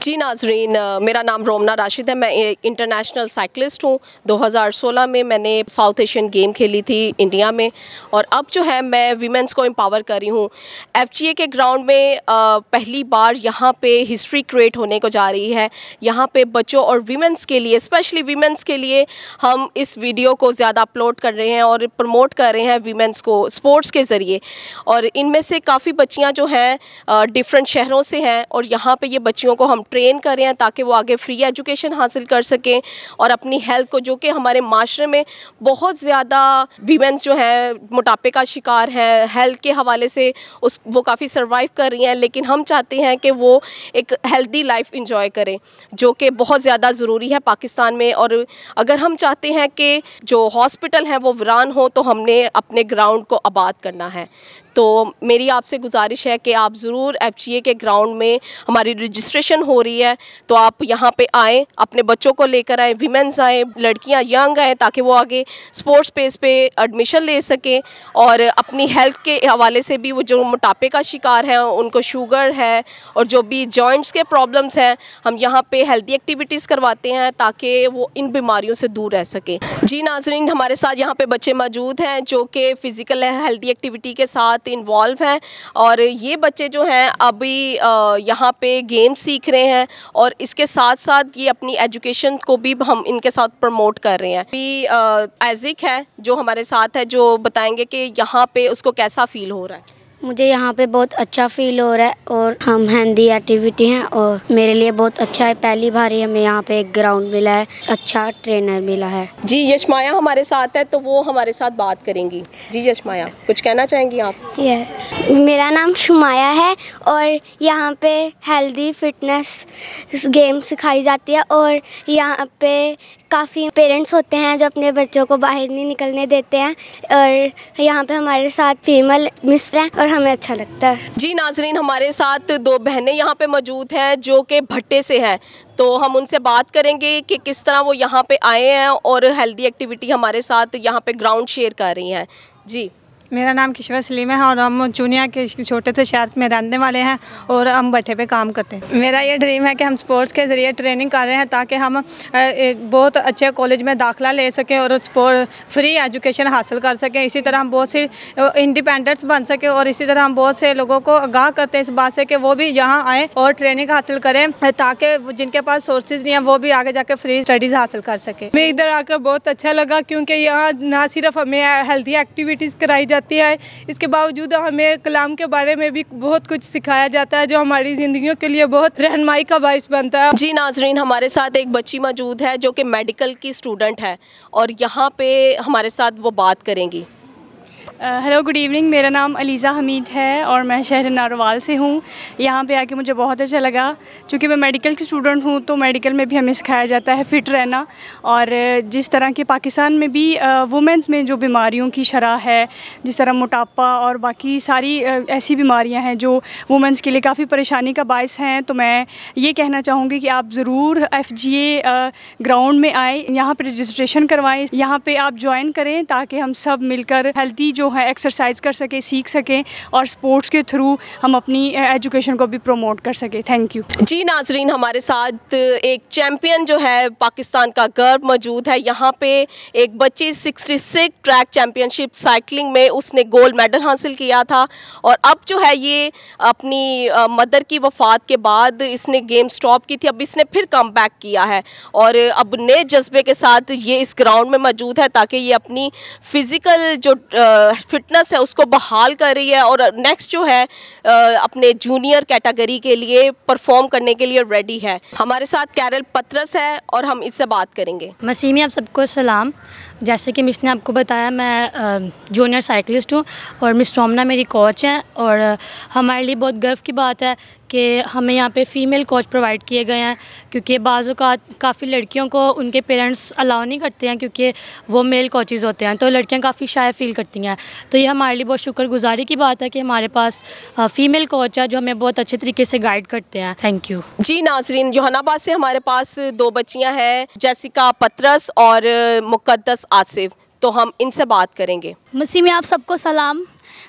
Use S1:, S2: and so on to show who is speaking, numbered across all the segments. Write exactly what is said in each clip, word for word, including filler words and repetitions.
S1: जी नाजरीन, मेरा नाम रोमना राशिद है। मैं एक इंटरनेशनल साइकिलिस्ट हूँ। दो हज़ार सोलह में मैंने साउथ एशियन गेम खेली थी इंडिया में, और अब जो है मैं वीमेंस को एम्पावर कर रही हूँ। एफजीए के ग्राउंड में आ, पहली बार यहाँ पे हिस्ट्री क्रिएट होने को जा रही है। यहाँ पे बच्चों और वीमेंस के लिए, स्पेशली वीमेंस के लिए हम इस वीडियो को ज़्यादा अपलोड कर रहे हैं और प्रमोट कर रहे हैं वीमेंस को स्पोर्ट्स के ज़रिए। और इनमें से काफ़ी बच्चियाँ जो हैं डिफरेंट शहरों से हैं, और यहाँ पे ये बच्चियों को हम ट्रेन कर रहे हैं ताकि वो आगे फ्री एजुकेशन हासिल कर सकें और अपनी हेल्थ को, जो कि हमारे माशरे में बहुत ज़्यादा वीमेंस जो हैं मोटापे का शिकार हैं, हेल्थ के हवाले से उस वो काफ़ी सर्वाइव कर रही हैं, लेकिन हम चाहते हैं कि वो एक हेल्दी लाइफ इंजॉय करें, जो कि बहुत ज़्यादा ज़रूरी है पाकिस्तान में। और अगर हम चाहते हैं कि जो हॉस्पिटल हैं वो वीरान हो, तो हमने अपने ग्राउंड को आबाद करना है। तो मेरी आपसे गुजारिश है कि आप ज़रूर एफजीए के ग्राउंड में, हमारी रजिस्ट्रेशन हो रही है, तो आप यहाँ पे आएँ, अपने बच्चों को लेकर आएँ, वीमेंस आएँ, लड़कियाँ यंग आएँ, ताकि वो आगे स्पोर्ट्स पेस पे एडमिशन ले सकें। और अपनी हेल्थ के हवाले से भी, वो जो मोटापे का शिकार हैं, उनको शुगर है और जो भी जॉइंट्स के प्रॉब्लम्स हैं, हम यहाँ पे हेल्दी एक्टिविटीज़ करवाते हैं ताकि वो इन बीमारियों से दूर रह सकें। जी नाज़रीन, हमारे साथ यहाँ पे बच्चे मौजूद हैं जो कि फ़िज़िकल हेल्दी एक्टिविटी के साथ इन्वॉल्व हैं, और ये बच्चे जो हैं अभी यहाँ पे गेम सीख रहे हैं, और इसके साथ साथ ये अपनी एजुकेशन को भी हम इनके साथ प्रमोट कर रहे हैं। अभी आइज़िक है जो हमारे साथ है, जो बताएंगे कि यहाँ पे उसको कैसा फ़ील हो रहा है।
S2: मुझे यहाँ पे बहुत अच्छा फ़ील हो रहा है, और हम हेल्दी एक्टिविटी हैं और मेरे लिए बहुत अच्छा है। पहली बार ही हमें यहाँ पे एक ग्राउंड मिला है, अच्छा ट्रेनर मिला है।
S1: जी यशमाया हमारे साथ है, तो वो हमारे साथ बात करेंगी। जी यशमाया, कुछ कहना चाहेंगी आप?
S2: यस, मेरा नाम शुमाया है और यहाँ पे हेल्दी फिटनेस गेम सिखाई जाती है, और यहाँ पे काफ़ी पेरेंट्स होते हैं जो अपने बच्चों को बाहर नहीं निकलने देते हैं, और यहाँ पे हमारे साथ फीमेल मिस हैं और हमें अच्छा लगता है।
S1: जी नाजरीन, हमारे साथ दो बहनें यहाँ पे मौजूद हैं जो कि भट्टे से हैं, तो हम उनसे बात करेंगे कि किस तरह वो यहाँ पे आए हैं और हेल्दी एक्टिविटी हमारे साथ यहाँ पे ग्राउंड शेयर कर रही हैं। जी,
S3: मेरा नाम किशवर सलीम है और हम चुनिया के छोटे से शहर में रहने वाले हैं और हम भट्टे पे काम करते हैं। मेरा ये ड्रीम है कि हम स्पोर्ट्स के ज़रिए ट्रेनिंग कर रहे हैं ताकि हम बहुत अच्छे कॉलेज में दाखिला ले सकें और स्पोर्ट फ्री एजुकेशन हासिल कर सकें। इसी तरह हम बहुत सी इंडिपेंडेंस बन सकें, और इसी तरह हम बहुत से लोगों को आगाह करते हैं इस बात से कि वो भी यहाँ आएँ और ट्रेनिंग हासिल करें, ताकि जिनके पास सोर्सेज नहीं हैं वो भी आगे जाके फ्री स्टडीज़ हासिल कर सकें।
S4: मैं इधर आकर बहुत अच्छा लगा, क्योंकि यहाँ ना सिर्फ हमें हेल्दी एक्टिविटीज़ कराई जाती है, इसके बावजूद हमें कलाम के बारे में भी बहुत कुछ सिखाया जाता है जो हमारी ज़िंदगियों के लिए बहुत रहनुमाई का बाइस बनता है।
S1: जी नाजरीन, हमारे साथ एक बच्ची मौजूद है जो कि मेडिकल की स्टूडेंट है, और यहाँ पे हमारे साथ वो बात करेंगी।
S5: हेलो गुड इवनिंग, मेरा नाम अलीज़ा हमीद है और मैं शहर नारोवाल से हूँ। यहाँ पे आके मुझे बहुत अच्छा लगा, क्योंकि मैं मेडिकल की स्टूडेंट हूँ, तो मेडिकल में भी हमें सिखाया जाता है फ़िट रहना, और जिस तरह के पाकिस्तान में भी वुमेंस में जो बीमारियों की शरह है, जिस तरह मोटापा और बाकी सारी ऐसी बीमारियाँ हैं जो वुमेंस के लिए काफ़ी परेशानी का बायस हैं, तो मैं ये कहना चाहूँगी कि आप ज़रूर एफ जी ए ग्राउंड में आएँ, यहाँ पर रजिस्ट्रेशन करवाएँ, यहाँ पर आप ज्वाइन करें ताकि हम सब मिलकर हेल्दी जो है एक्सरसाइज कर सकें, सीख सकें, और स्पोर्ट्स के थ्रू हम अपनी एजुकेशन को भी प्रमोट कर सकें। Thank you.
S1: जी नाजरीन, हमारे साथ एक चैम्पियन जो है पाकिस्तान का गर्व मौजूद है। यहाँ पे एक बच्ची sixty six track championship cycling में उसने गोल्ड मेडल हासिल किया था, और अब जो है ये अपनी मदर की वफ़ात के बाद इसने गेम स्टॉप की थी, अब इसने फिर कम बैक किया है, और अब नए जज्बे के साथ ये इस ग्राउंड में मौजूद है ताकि ये अपनी फ़िज़िकल जो फिटनेस है उसको बहाल कर रही है, और नेक्स्ट जो है अपने जूनियर कैटेगरी के लिए परफॉर्म करने के लिए रेडी है। हमारे साथ कैरल पत्रस है और हम इससे बात करेंगे।
S6: मसीमी, आप सबको सलाम। जैसे कि मिस ने आपको बताया, मैं जूनियर साइकिलिस्ट हूँ और मिस रोमना मेरी कोच हैं, और हमारे लिए बहुत गर्व की बात है कि हमें यहाँ पे फ़ीमेल कोच प्रोवाइड किए गए हैं, क्योंकि बाज़ औक़ात काफ़ी लड़कियों को उनके पेरेंट्स अलाउ नहीं करते हैं क्योंकि वो मेल कोचेज़ होते हैं, तो लड़कियाँ काफ़ी शाय फील करती हैं। तो ये हमारे लिए बहुत शुक्रगुजारी की बात है कि हमारे पास फ़ीमेल कोच है जो हमें बहुत अच्छे तरीके से गाइड करते हैं। Thank you.
S1: जी नाजरीन, जहानाबाद से हमारे पास दो बच्चियाँ हैं, जैसिका पत्रस और मुक़द्दस आसिफ, तो हम इनसे बात करेंगे।
S7: मसीह में आप सबको सलाम।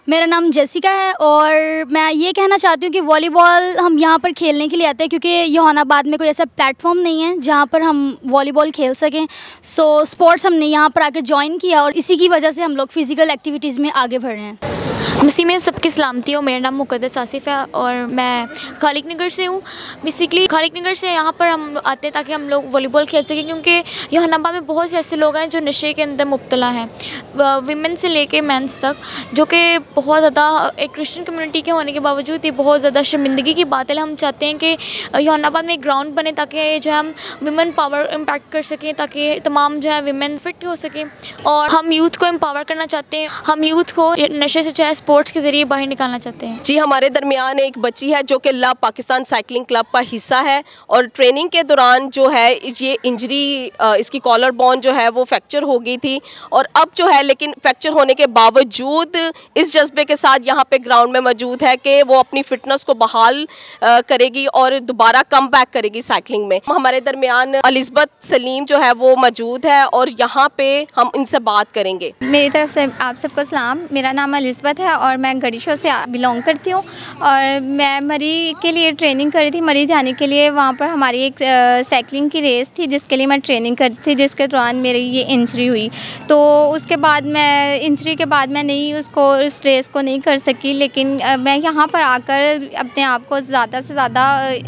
S7: मेरा नाम जेसिका है और मैं ये कहना चाहती हूँ कि वॉलीबॉल हम यहाँ पर खेलने के लिए आते हैं क्योंकि जहानाबाद में कोई ऐसा प्लेटफॉर्म नहीं है जहाँ पर हम वॉलीबॉल खेल सकें। सो स्पोर्ट्स हमने यहाँ पर आके ज्वाइन किया और इसी की वजह से हम लोग फ़िज़िकल एक्टिविटीज़ में आगे बढ़ रहे हैं।
S8: मसीह में सबकी सलामती हो। मेरा नाम मुक़द्दस आसिफ़ है और मैं खालिक नगर से हूँ। बेसिकली खालिक नगर से यहाँ पर हम आते हैं ताकि हम लोग वॉलीबॉल खेल सकें, क्योंकि जहानाबाद में बहुत से ऐसे लोग हैं जो नशे के अंदर मुब्तला हैं, वीमेन से लेके मेंस तक, जो कि बहुत ज़्यादा एक क्रिश्चियन कम्युनिटी के होने के बावजूद ये बहुत ज़्यादा शर्मिंदगी की बात है। हम चाहते हैं कि जहानाबाद में एक ग्राउंड बने ताकि जो है हम वीमेन पावर इम्पैक्ट कर सकें, ताकि तमाम जो है वीमेन फिट हो सकें। और हम यूथ को एम्पावर करना चाहते हैं, हम यूथ को नशे से जो है स्पोर्ट्स के ज़रिए बाहर निकालना चाहते हैं।
S1: जी, हमारे दरमियान एक बच्ची है जो कि ला पाकिस्तान साइकिलिंग क्लब का हिस्सा है और ट्रेनिंग के दौरान जो है ये इंजरी, इसकी कॉलर बोन जो है वो फ्रैक्चर हो गई थी और अब जो है लेकिन फ्रैक्चर होने के बावजूद इस जज्बे के साथ यहाँ पे ग्राउंड में मौजूद है कि वो अपनी फ़िटनेस को बहाल करेगी और दोबारा कम बैक करेगी साइकिलिंग में। हमारे दरमियान एलिज़ाबेथ सलीम जो है वो मौजूद है और यहाँ पे हम इनसे बात करेंगे।
S9: मेरी तरफ से आप सबको सलाम। मेरा नाम एलिज़ाबेथ है और मैं गड़ीशो से बिलोंग करती हूँ और मैं मरी के लिए ट्रेनिंग कर रही थी। मरी जाने के लिए वहाँ पर हमारी एक साइकिलिंग की रेस थी जिसके लिए मैं ट्रेनिंग कर रही थी, जिसके दौरान मेरी ये इंजरी हुई। तो उसके बाद मैं इंजरी के बाद मैं नहीं उसको उस रेस को नहीं कर सकी, लेकिन मैं यहाँ पर आकर अपने आप को ज़्यादा से ज़्यादा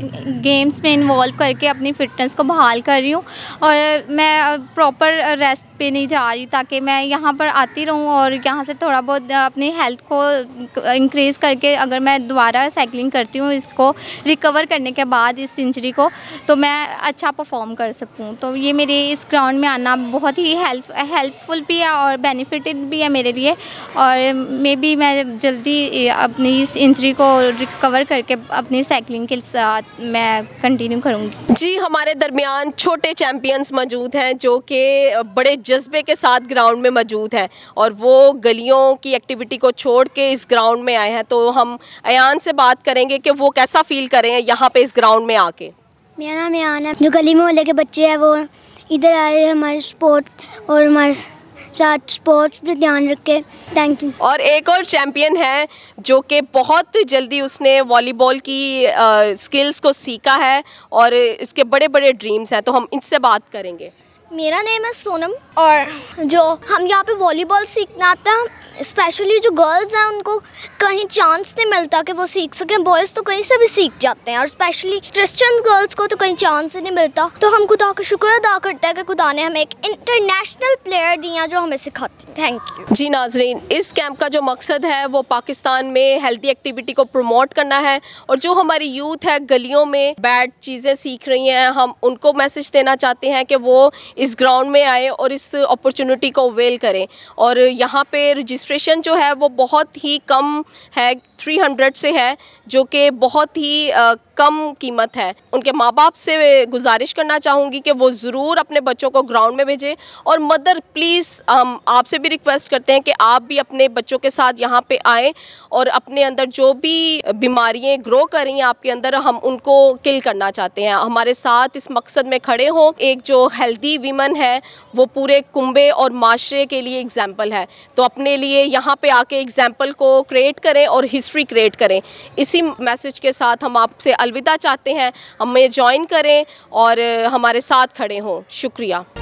S9: गेम्स में इन्वॉल्व करके अपनी फ़िटनेस को बहाल कर रही हूँ और मैं प्रॉपर रेस्ट पे नहीं जा रही ताकि मैं यहाँ पर आती रहूँ और यहाँ से थोड़ा बहुत अपनी हेल्थ को इंक्रीज़ करके अगर मैं दोबारा साइकिलिंग करती हूँ इसको रिकवर करने के बाद इस इंजरी को, तो मैं अच्छा परफॉर्म कर सकूँ। तो ये मेरे इस ग्राउंड में आना बहुत ही हेल्प हेल्पफुल भी है और बेनिफिटेड भी है मेरे लिए और मे बी मैं जल्दी अपनी इस इंजरी को रिकवर करके अपनी साइकिलिंग के साथ मैं कंटिन्यू करूँगी।
S1: जी, हमारे दरमियान छोटे चैम्पियंस मौजूद हैं जो कि बड़े जज्बे के साथ ग्राउंड में मौजूद हैं और वो गलियों की एक्टिविटी को छोड़ के इस ग्राउंड में आए हैं। तो हम अयान से बात करेंगे कि वो कैसा फील कर रहे हैं यहाँ पे इस ग्राउंड में आके।
S2: मेरा नाम अयान है। जो गली मोहल्ले के बच्चे हैं वो इधर आए हमारे स्पोर्ट और हमारे साथ स्पोर्ट्स पर ध्यान रखे। Thank you.
S1: और एक और चैम्पियन है जो कि बहुत जल्दी उसने वॉलीबॉल की आ, स्किल्स को सीखा है और इसके बड़े बड़े ड्रीम्स हैं, तो हम इनसे बात करेंगे।
S10: मेरा नेम है सोनम और जो हम यहाँ पे वॉलीबॉल सीखना आता है, स्पेशली जो गर्ल्स हैं उनको कहीं चांस नहीं मिलता कि वो सीख सकें। बॉयज़ तो कहीं से भी सीख जाते हैं और स्पेशली क्रिश्चियन गर्ल्स को तो कहीं चांस ही नहीं मिलता। तो हम खुदा का शुक्र अदा करते हैं कि खुदा ने हमें एक इंटरनेशनल प्लेयर दिया जो हमें सिखाती है। Thank you.
S1: जी नाजरीन, इस कैंप का जो मकसद है वो पाकिस्तान में हेल्दी एक्टिविटी को प्रमोट करना है और जो हमारी यूथ है गलियों में बैड चीज़ें सीख रही हैं, हम उनको मैसेज देना चाहते हैं कि वो इस ग्राउंड में आए और इस अपॉर्चुनिटी को अवेल करें। और यहाँ पे रजिस्ट्रेशन जो है वो बहुत ही कम है, तीन सौ से है, जो कि बहुत ही आ, कम कीमत है। उनके माँ बाप से गुजारिश करना चाहूँगी कि वो ज़रूर अपने बच्चों को ग्राउंड में भेजें। और मदर प्लीज़ हम आपसे भी रिक्वेस्ट करते हैं कि आप भी अपने बच्चों के साथ यहाँ पे आएँ और अपने अंदर जो भी बीमारियाँ ग्रो कर रही हैं आपके अंदर, हम उनको किल करना चाहते हैं। हमारे साथ इस मकसद में खड़े हों। एक जो हेल्दी वीमन है वो पूरे कुंबे और माशरे के लिए एग्जाम्पल है, तो अपने लिए यहाँ पे आके एग्जाम्पल को क्रिएट करें और हिस्ट्री क्रिएट करें। इसी मैसेज के साथ हम आपसे अलविदा चाहते हैं। हमें ज्वाइन करें और हमारे साथ खड़े हों। शुक्रिया।